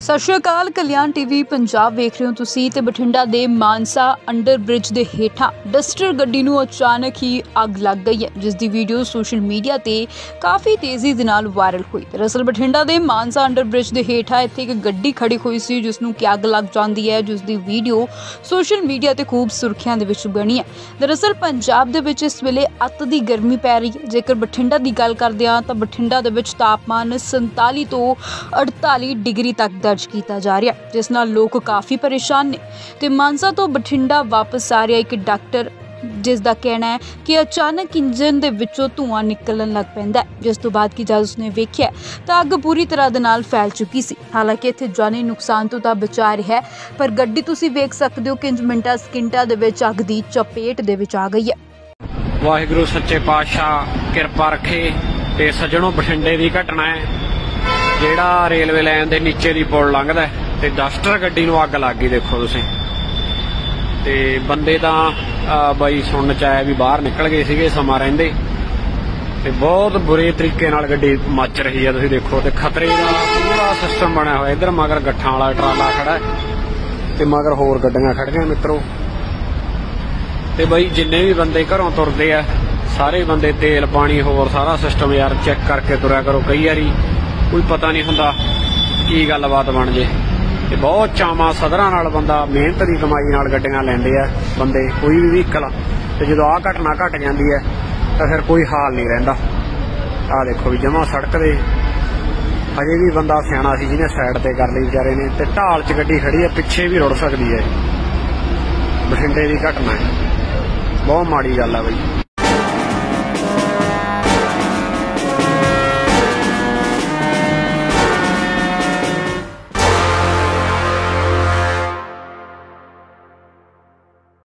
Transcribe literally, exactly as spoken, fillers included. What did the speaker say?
सत श्री अकाल। कल्याण टीवी पंजाब वेख रहे हो तुसी ते बठिंडा दे मानसा अंडर ब्रिज दे हेठां डस्टर गड्डी नूं अचानक ही अग लग गई है, जिस दी वीडियो सोशल मीडिया ते काफ़ी तेज़ी दे नाल वायरल हुई। दरअसल बठिंडा दे मानसा अंडर ब्रिज दे हेठां इत्थे एक गड्डी खड़ी हुई सी जिस नूं कि अग लग जांदी है, जिस दी वीडियो सोशल मीडिया ते खूब सुर्खियां दे विच बनी है। दरअसल पंजाब दे विच इस वेले अत दी गर्मी पै रही है। जेकर बठिंडा दी गल करदे हां तां बठिंडा दे विच तापमान संताली तो अड़ताली डिग्री तक दर्ज किया जा रहा है, जिस नाल लोग काफ़ी परेशान ने। ते मानसा तो बठिंडा वापस आ रहा एक डॉक्टर, जिस दा कहना है कि अचानक इंजन दे विचों धुआं निकलन लग पैंदा है, जिस तो बाद कि जद उसने वेख्या तां अग पूरी तरह दे नाल फैल चुकी सी। हालांकि इत्थे जानी नुकसान तो तां बचा रहा है, पर गड्डी तुसीं वेख सकदे हो कि इंज मिंटां सकिंटां दे विच अग दी चपेट दे विच आ गई है। वाहिगुरू सच्चे पातशाह किरपा रखे। ते सज्जणों, बठिंडे की घटना है ਜਿਹੜਾ रेलवे लाइन के नीचे की पुल लंघदा है ते डस्टर गड्डी नूं अग लग गई। देखो तुसीं ते बंदे तां बई सुनन च आया भी बाहर निकल गए सीगे समा रहिंदे ते बहुत बुरे तरीके नाल गड्डी मच रही है। तुसीं देखो ते खतरे का पूरा सिस्टम बनया होया। इधर मगर गट्ठां वाला ट्राला खड़ा है ते मगर होर गड्डियां खड़ियां मित्रों। ते बई जिन्ने भी बंदे घरों तुरदे आ सारे बंदे तेल पानी होर सारा सिस्टम यार चैक करके तुरया करो। कई वारी कोई पता नहीं हुंदा की गलबात बन जे। ते बहुत चावां सदरां नाल बंदा मेहनत की कमाई नाल गड्डियां लैंदे आ बंदे, कोई भी व्हीकल। ते जदों आ घटना घट जांदी है तां फिर कोई हाल नहीं रहिंदा। आ देखो भी जमा सड़क दे अजे भी बंदा सियाणा सी जिहने साइड ते कर लई बेचारे ने, ते ढाल च गड्डी खड़ी है, पिछे भी रुड़ सकदी है। बठिंडे की घटना है, बहुत माड़ी गल है बई।